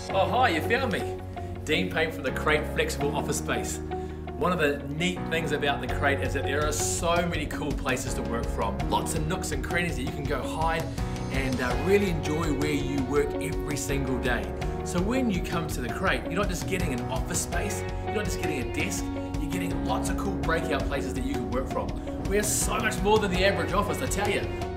Oh hi, you found me. Dean Payne from the Crate Flexible Office Space. One of the neat things about the Crate is that there are so many cool places to work from. Lots of nooks and crannies that you can go hide and really enjoy where you work every single day. So when you come to the Crate, you're not just getting an office space, you're not just getting a desk, you're getting lots of cool breakout places that you can work from. We're so much more than the average office, I tell you.